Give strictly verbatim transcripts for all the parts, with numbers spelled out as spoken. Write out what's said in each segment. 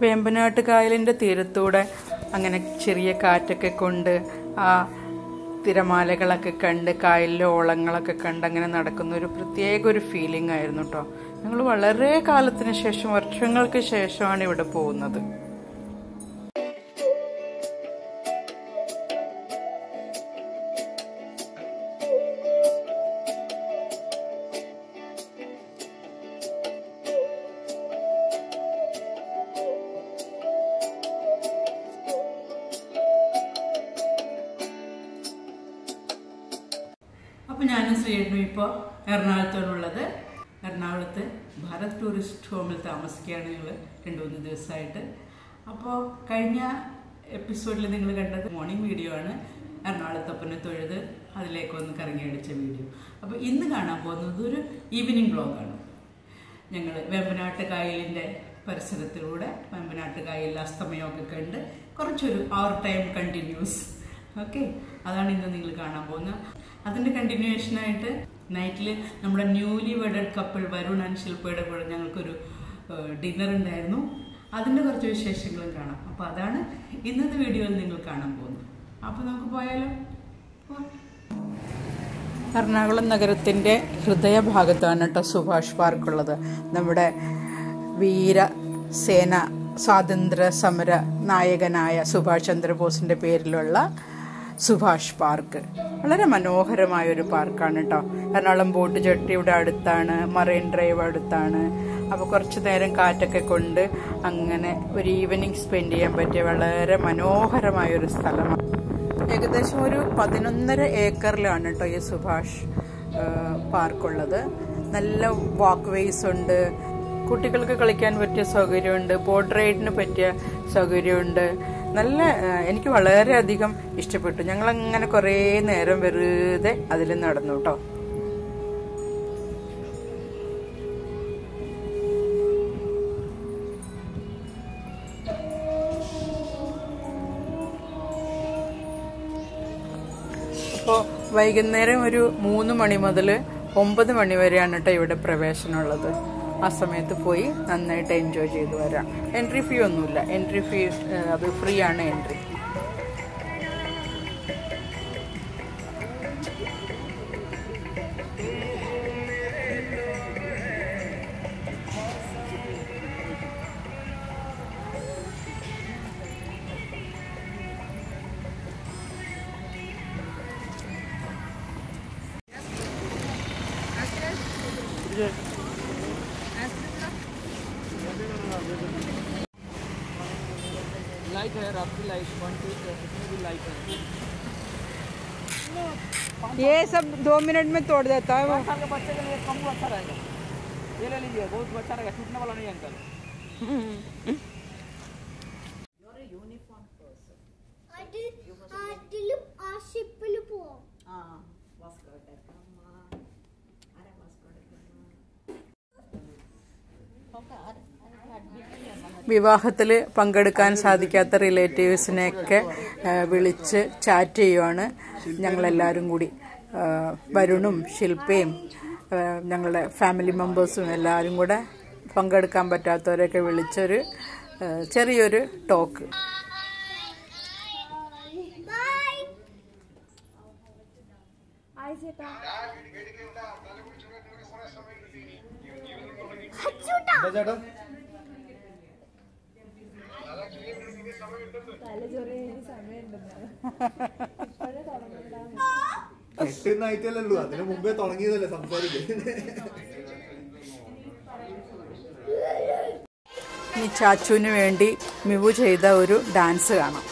വേമ്പനാട്ട് കായലിൻ്റെ തീരത്തൂടെ അങ്ങനെ ചെറിയ കാറ്റൊക്കെ കൊണ്ട് ആ തിരമാലകളൊക്കെ കണ്ട് കായലിലെ ഓളങ്ങളൊക്കെ കണ്ട് അങ്ങനെ നടക്കുന്ന ഒരു പ്രത്യേക ഒരു ഫീലിംഗ് ആയിരുന്നു കേട്ടോ. ഞങ്ങൾ വളരെ കാലത്തിന് ശേഷം, വർഷങ്ങൾക്ക് ശേഷമാണ് ഇവിടെ പോകുന്നത്. അപ്പോൾ ഞാനും ശ്രീയേട്ടനും ഇപ്പോൾ എറണാകുളത്താണുള്ളത്. എറണാകുളത്ത് ഭാരത് ടൂറിസ്റ്റ് ഹോമിൽ താമസിക്കുകയാണ് ഞങ്ങൾ രണ്ട് മൂന്ന് ദിവസമായിട്ട്. അപ്പോൾ കഴിഞ്ഞ എപ്പിസോഡിൽ നിങ്ങൾ കണ്ടത് മോർണിംഗ് വീഡിയോ ആണ്, എറണാകുളത്തൊപ്പനെ തൊഴുത് അതിലേക്കൊന്ന് കറങ്ങിയടിച്ച വീഡിയോ. അപ്പോൾ ഇന്ന് കാണാൻ പോകുന്നത് ഒരു ഈവനിങ് വ്ളോഗാണ്. ഞങ്ങൾ വേമ്പനാട്ട് കായലിൻ്റെ പരിസരത്തിലൂടെ വേമ്പനാട്ട് കായലിൽ അസ്തമയമൊക്കെ കണ്ട് കുറച്ചൊരു അവർ ടൈം കണ്ടിന്യൂസ്. ഓക്കെ, അതാണ് ഇന്ന് നിങ്ങൾ കാണാൻ പോകുന്നത്. അതിൻ്റെ കണ്ടിന്യൂവേഷനായിട്ട് നൈറ്റിൽ നമ്മുടെ newly wedded couple Varun and ശില്പയുടെ കൂടെ ഞങ്ങൾക്കൊരു ഡിന്നർ ഉണ്ടായിരുന്നു. അതിൻ്റെ കുറച്ച് വിശേഷങ്ങളും കാണാം. അപ്പോൾ അതാണ് ഇന്നത്തെ വീഡിയോയിൽ നിങ്ങൾ കാണാൻ പോകുന്നത്. അപ്പോൾ നമുക്ക് പോയാലോ? എറണാകുളം നഗരത്തിൻ്റെ ഹൃദയഭാഗത്താണ് കേട്ടോ സുഭാഷ് പാർക്ക് ഉള്ളത്. നമ്മുടെ വീരസേന സ്വാതന്ത്ര്യ സമര നായകനായ സുഭാഷ് ചന്ദ്രബോസിൻ്റെ പേരിലുള്ള സുഭാഷ് പാർക്ക് വളരെ മനോഹരമായൊരു പാർക്കാണ് കേട്ടോ. എറണാകുളം ബോട്ട് ജെട്ടിയുടെ അടുത്താണ്, മറൈൻ ഡ്രൈവ് അടുത്താണ്. അപ്പോൾ കുറച്ച് നേരം കാറ്റൊക്കെ കൊണ്ട് അങ്ങനെ ഒരു ഈവനിങ് സ്പെൻഡ് ചെയ്യാൻ പറ്റിയ വളരെ മനോഹരമായൊരു സ്ഥലമാണ്. ഏകദേശം ഒരു പതിനൊന്നര ഏക്കറിലാണ് കേട്ടോ ഈ സുഭാഷ് പാർക്കുള്ളത്. നല്ല വാക്ക് വേസ് ഉണ്ട്, കുട്ടികൾക്ക് കളിക്കാൻ പറ്റിയ സൗകര്യമുണ്ട്, ബോട്ട് റൈഡിന് പറ്റിയ സൗകര്യമുണ്ട്. നല്ല എനിക്ക് വളരെയധികം ഇഷ്ടപ്പെട്ടു. ഞങ്ങളങ്ങനെ കുറേ നേരം വെറുതെ അതിൽ നടന്നു കേട്ടോ. അപ്പോൾ വൈകുന്നേരം ഒരു മൂന്ന് മണി മുതൽ ഒമ്പത് മണി വരെയാണ് കേട്ടോ ഇവിടെ പ്രവേശനമുള്ളത്. ആ സമയത്ത് പോയി നന്നായിട്ട് എൻജോയ് ചെയ്തു വരാം. എൻട്രി ഫീ ഒന്നുമില്ല, എൻട്രി ഫീ അത് ഫ്രീ ആണ് എൻട്രി. लाइट है आपकी लाइट वन टू इसमें भी लाइट है. ये सब दो मिनट में तोड़ देता है वो. पाँच साल के बच्चे के लिए कम अच्छा रहेगा. ये ले लीजिए, बहुत अच्छा रहेगा, टूटने वाला नहीं uncle. You are a uniform person. അതിൽ അതിലും ആ ഷിപ്പിൽ പോവാം. ആ വാസ്കോട്ടെ ഗാമ ആരെ വാസ്കോട്ടെ ഗാമ. വിവാഹത്തിൽ പങ്കെടുക്കാൻ സാധിക്കാത്ത റിലേറ്റീവ്സിനെയൊക്കെ വിളിച്ച് ചാറ്റ് ചെയ്യുവാണ് ഞങ്ങളെല്ലാവരും കൂടി. വരുണും ശില്പയും ഞങ്ങളുടെ ഫാമിലി മെമ്പേഴ്സും എല്ലാവരും കൂടെ പങ്കെടുക്കാൻ പറ്റാത്തവരെയൊക്കെ വിളിച്ചൊരു ചെറിയൊരു ടോക്ക്. എട്ടിന്നായിട്ടല്ലോ, അതിന് മുമ്പേ തുടങ്ങിയതല്ലേ സംസാരിക്കുന്നത്. ഈ ചാച്ചുവിന് വേണ്ടി മിവു ചെയ്ത ഒരു ഡാൻസ് കാണാം.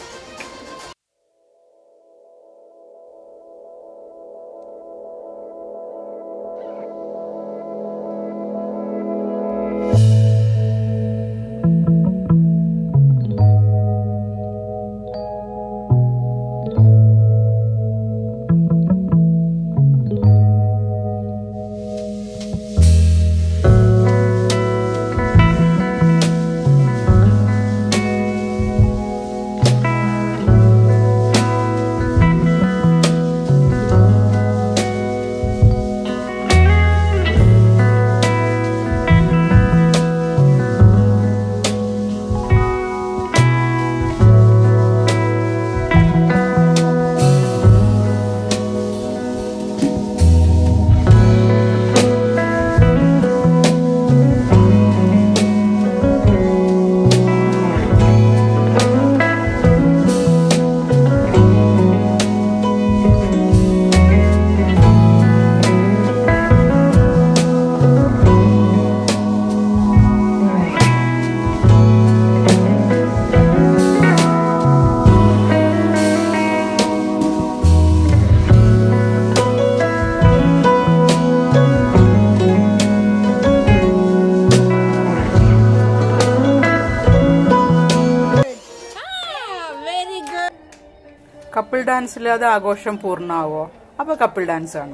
കപ്പിൾ ഡാൻസ് ഇല്ലാതെ ആഘോഷം പൂർണ്ണമാവോ? അപ്പൊ കപ്പിൾ ഡാൻസ് ആണ്.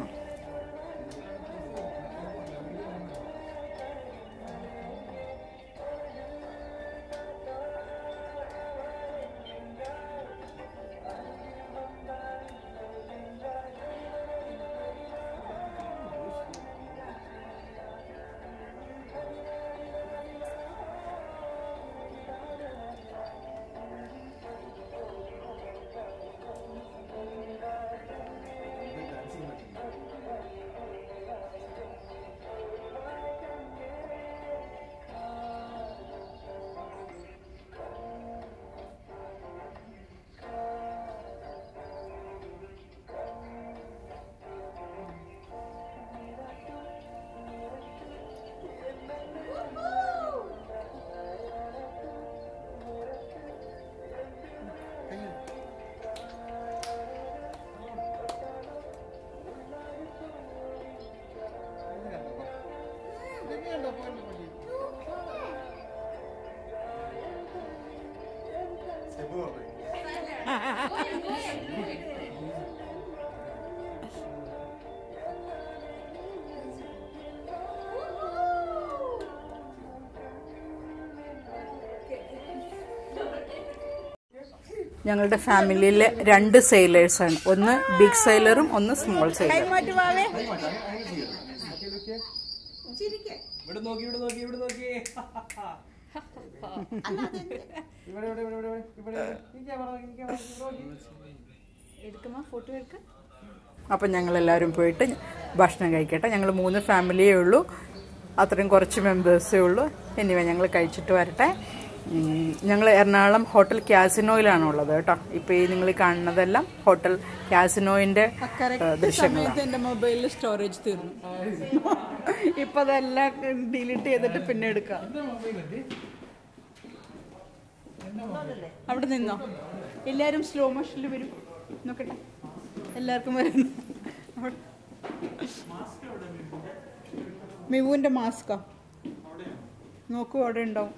ഞങ്ങളുടെ ഫാമിലിയിലെ രണ്ട് സെയിലേഴ്സ് ആണ്. ഒന്ന് ബിഗ് സെയിലറും ഒന്ന് സ്മോൾ സെയിലറും. അപ്പം ഞങ്ങളെല്ലാവരും പോയിട്ട് ഭക്ഷണം കഴിക്കട്ടെ. ഞങ്ങൾ മൂന്ന് ഫാമിലിയേ ഉള്ളൂ, അത്രയും കുറച്ച് മെമ്പേഴ്സേ ഉള്ളൂ. എന്നിവ ഞങ്ങൾ കഴിച്ചിട്ട് വരട്ടെ. ഞങ്ങൾ എറണാകുളം ഹോട്ടൽ കാസിനോയിലാണ് ഉള്ളത് കേട്ടോ. ഇപ്പൊ ഈ നിങ്ങൾ കാണുന്നതെല്ലാം ഹോട്ടൽ കാസിനോയിന്റെ ദൃശ്യങ്ങളാണ്. എന്റെ മൊബൈലിൽ സ്റ്റോറേജ് തീർന്നു. ഇപ്പൊ അതെല്ലാം ഡിലീറ്റ് ചെയ്തിട്ട് പിന്നെ എടുക്കാം. അവിടെ നിന്നോ? എല്ലാരും സ്ലോ മോഷനിൽ വരും. നോക്കട്ടെ, എല്ലാവർക്കും വരുന്നു. മിവുവിന്റെ മാസ്കാ നോക്കൂ, അവിടെ ഉണ്ടാവും.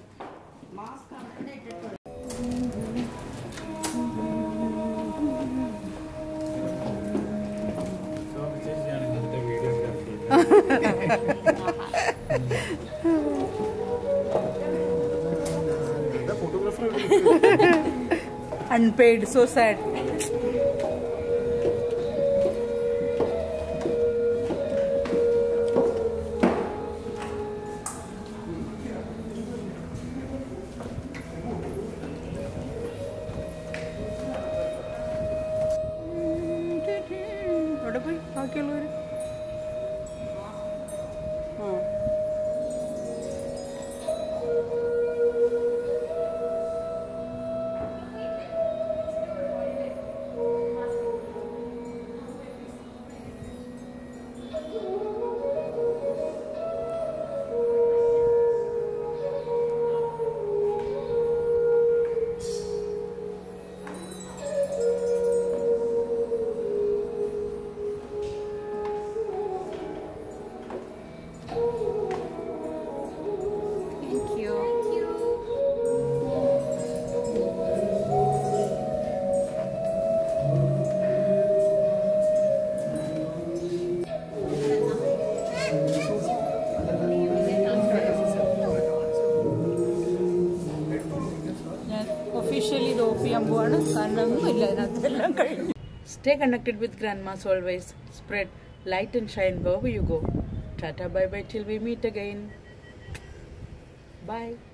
Unpaid, so sad. What boy? ബാക്കിയുള്ളവർ Stay connected with grandmas always. Spread light and shine wherever you go. Tata bye bye till we meet again. Bye.